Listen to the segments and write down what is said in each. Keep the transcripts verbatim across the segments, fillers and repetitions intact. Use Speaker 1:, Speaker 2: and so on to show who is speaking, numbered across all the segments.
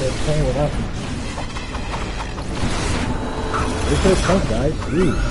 Speaker 1: They're playing without me. This is tough, guys. Jeez.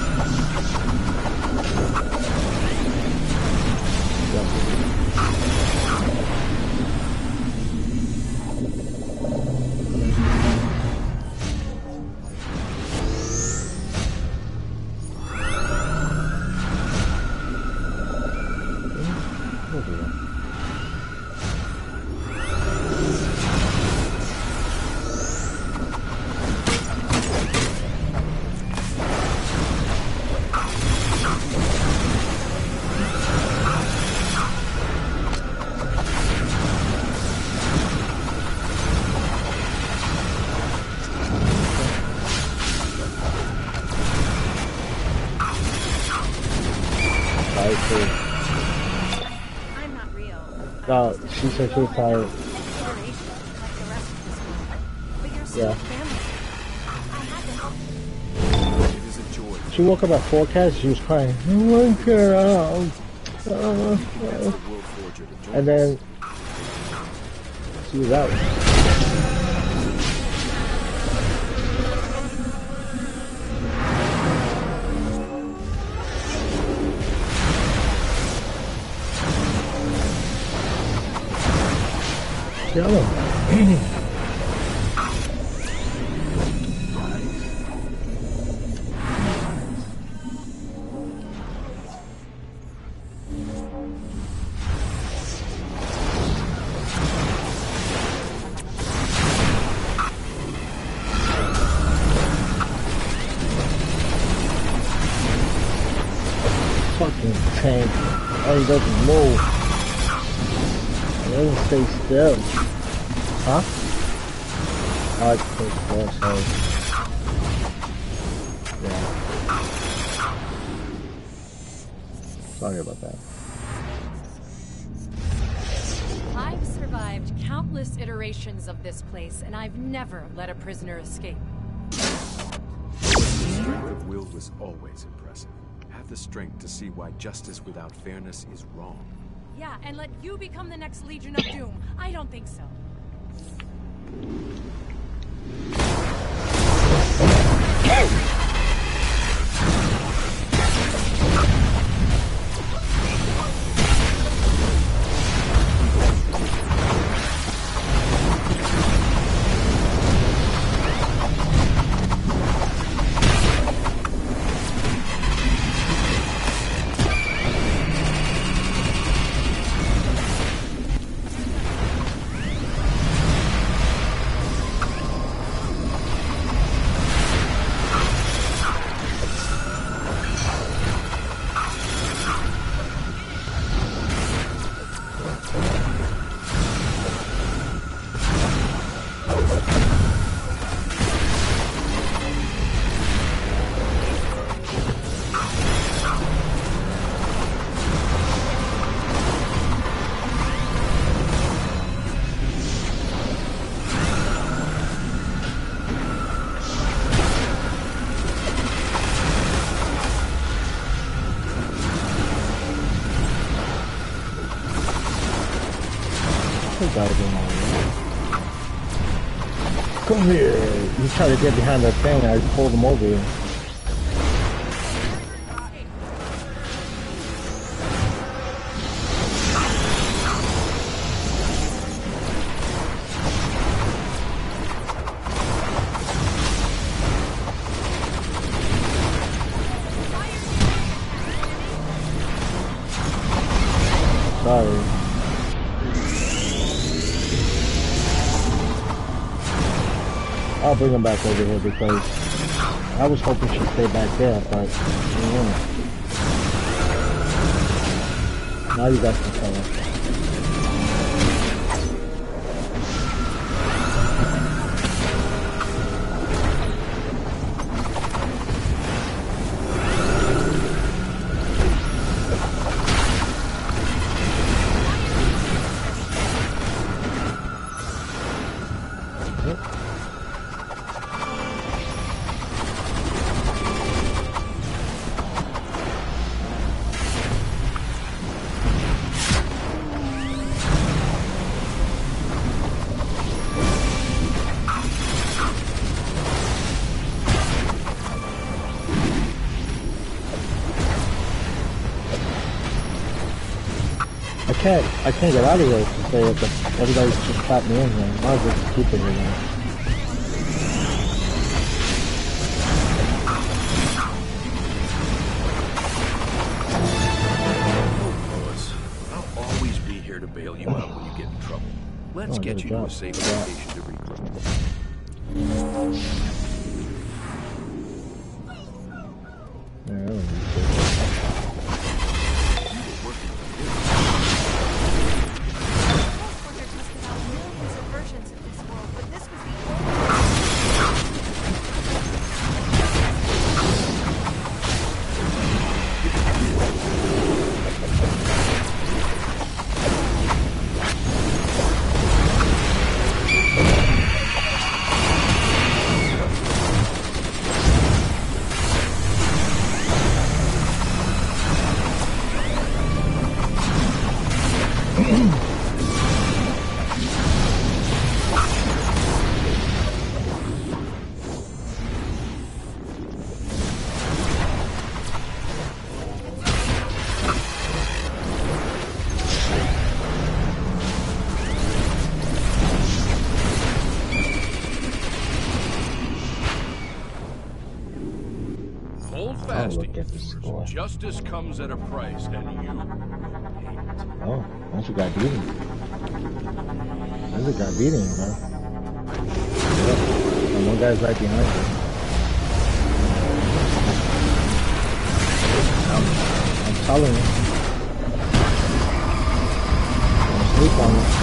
Speaker 2: I'm not real.
Speaker 1: No, she said she was tired. Yeah. She woke up at forecast, she was crying. I want to get out. Uh, uh. And then she was out. Yellow. Fucking tank. All he does is move. He doesn't stay still. Huh? I click that, so yeah. Sorry about that.
Speaker 2: I've survived countless iterations of this place, and I've never let a prisoner escape.
Speaker 3: The strength of will was always impressive. Have the strength to see why justice without fairness is wrong.
Speaker 2: Yeah, and let you become the next Legion of Doom. I don't think so.
Speaker 1: Come here. You try to get behind that thing, I pulled him over here. Sorry. I'll bring him back over here because I was hoping she'd stay back there, but she won't. Now you guys can tell her. can't, I can't get out of here to say that everybody's just stopped me in here. Might as well just keep it here then.
Speaker 4: I'll always be here to bail you out when you get in trouble. Let's
Speaker 1: Oh,
Speaker 4: get you to
Speaker 1: job.
Speaker 4: a safe
Speaker 1: Yeah.
Speaker 4: location to regroup.
Speaker 1: Yeah, that would be good.
Speaker 2: When they're testing out millions of versions of this world, but this was the
Speaker 4: Hold
Speaker 1: Oh,
Speaker 4: fast,
Speaker 1: look at the score.
Speaker 4: justice comes at a price, and you...
Speaker 1: Oh, that's a guy beating. That's a guy beating, bro. Yeah. And one guy's right behind you. I'm, I'm telling you. Don't sleep on it.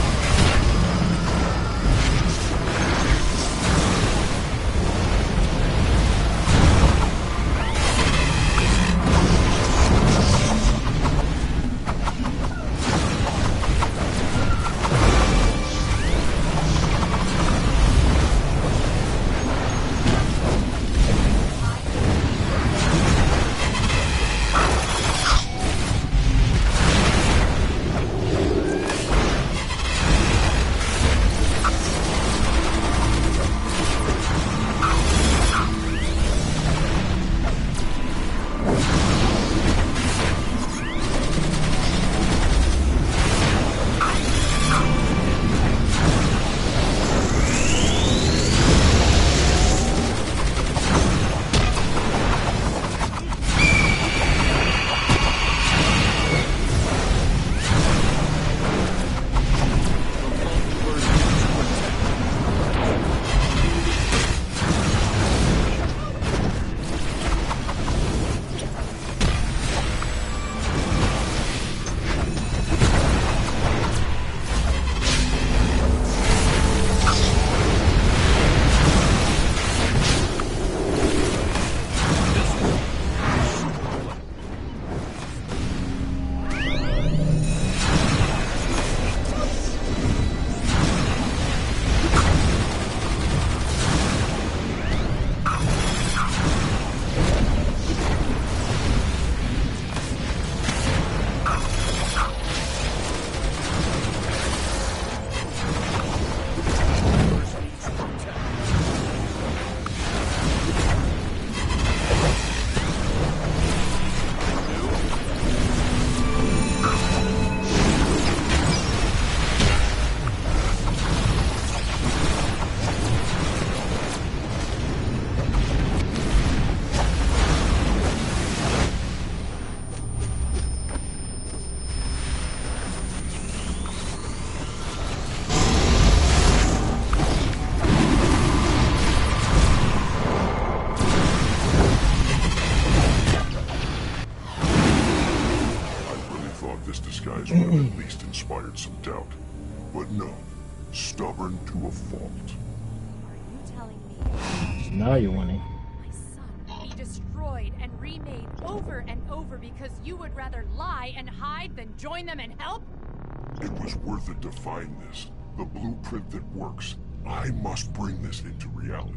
Speaker 5: disguise would have at least inspired some doubt. But no, stubborn to a fault.
Speaker 2: Are you telling me
Speaker 1: Now you're winning.
Speaker 2: my son be destroyed and remade over and over because you would rather lie and hide than join them and help?
Speaker 5: It was worth it to find this. The blueprint that works. I must bring this into reality.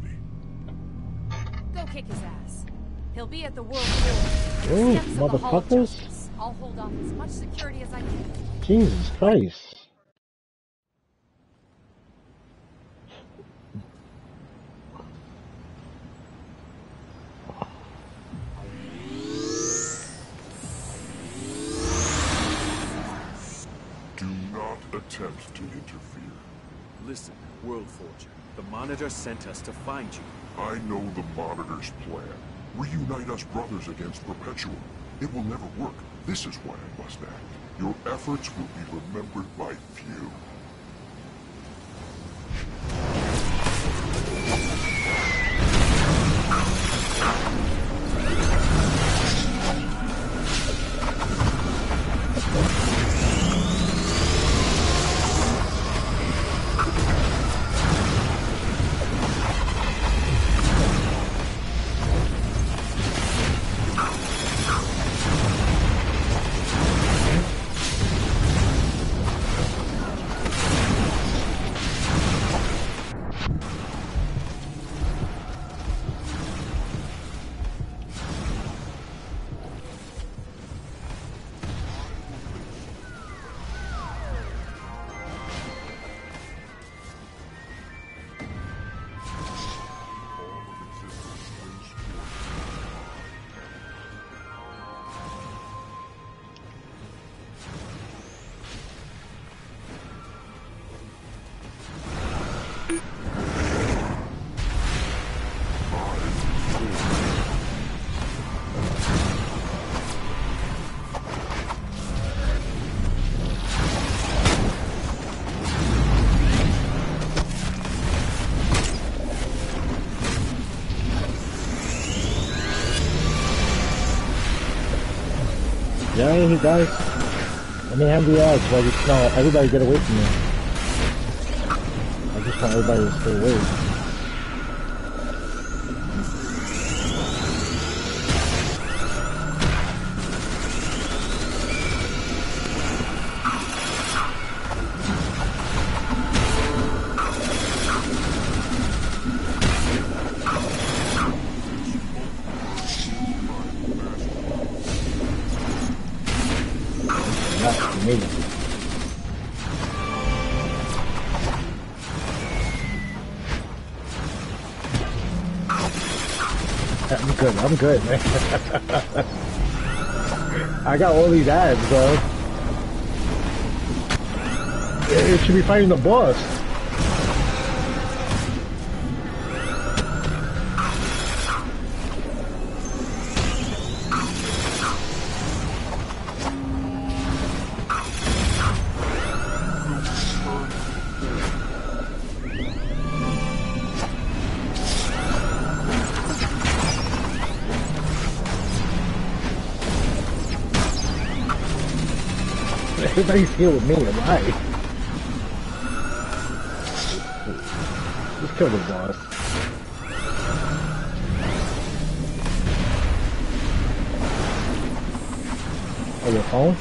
Speaker 2: Go kick his ass. He'll be at the World War.
Speaker 1: Ooh,
Speaker 2: Steps of the Hall of
Speaker 1: motherfuckers.
Speaker 2: Justice. I'll hold off as much security as I can.
Speaker 1: Jesus Christ.
Speaker 5: attempt to interfere.
Speaker 3: Listen, World Forger. The Monitor sent us to find you.
Speaker 5: I know the Monitor's plan. Reunite us brothers against Perpetuum. It will never work. This is why I must act. Your efforts will be remembered by few.
Speaker 1: Yeah, he does. Let me hand the axe while you no, everybody get away from me. I just want everybody to stay away. I'm good, I'm good, man. I got all these ads, bro. It should be fighting the boss. Everybody's here with me, why? Just kill the boss. Oh, your phone?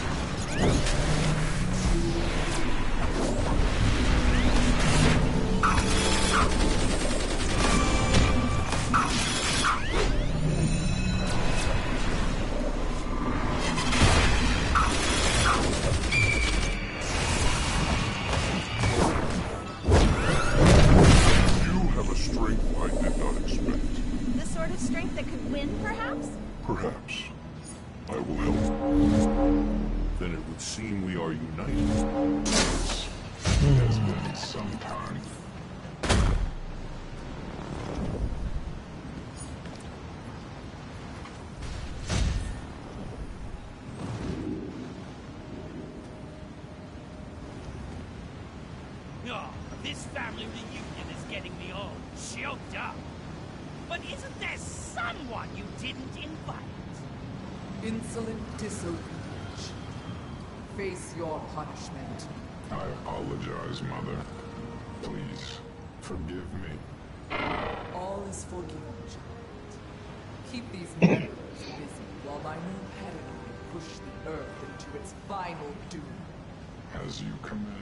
Speaker 6: This family reunion is getting me all choked up. But isn't there someone you didn't invite?
Speaker 7: Insolent disobedience. Face your punishment.
Speaker 5: I apologize, Mother. Please, forgive me.
Speaker 7: All is forgiven, child. Keep these members busy while my new paradigm push the Earth into its final doom.
Speaker 5: As you command.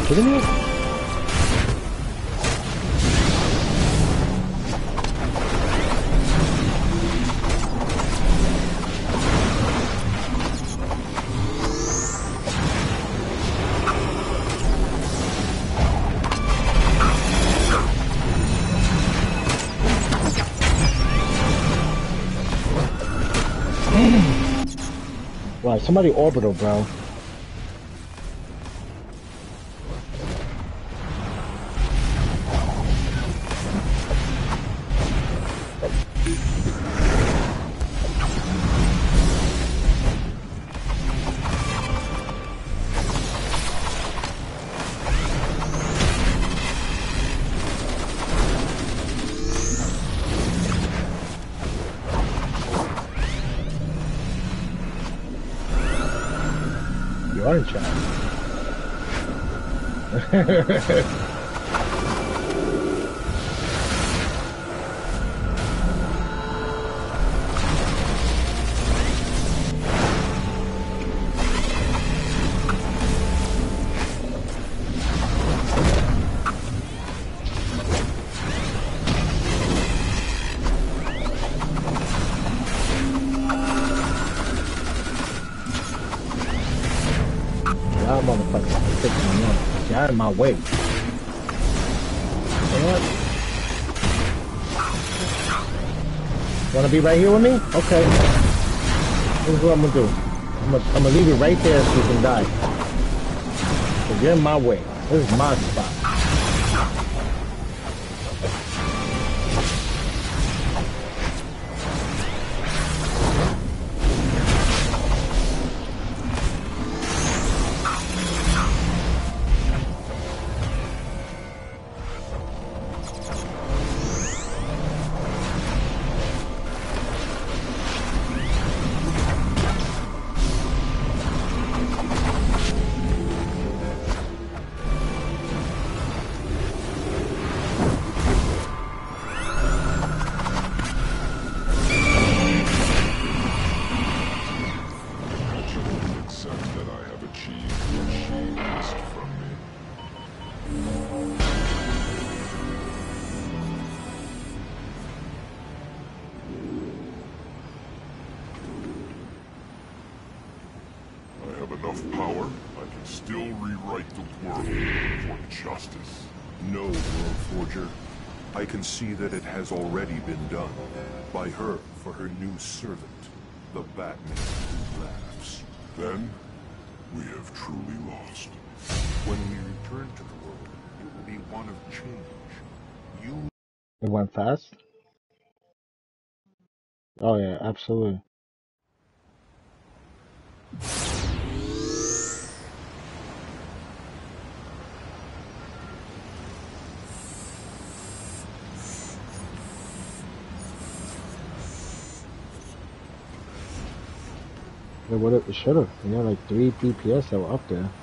Speaker 1: kidding me? Right, somebody orbital, bro. Orange shot. Y'all motherfuckers taking me on. Get out of my way. What? Wanna be right here with me? Okay. This is what I'm gonna do. I'm gonna, I'm gonna leave it right there so you can die. So you're in my way. This is my spot.
Speaker 5: enough power, I can still rewrite the world for justice.
Speaker 8: No, World Forger. I can see that it has already been done. By her, for her new servant, the Batman who laughs.
Speaker 5: Then, we have truly lost.
Speaker 8: When we return to the world, it will be one of change. You...
Speaker 1: It went fast? Oh yeah, absolutely. It would have, it should have. You know, like three D P S that were up there.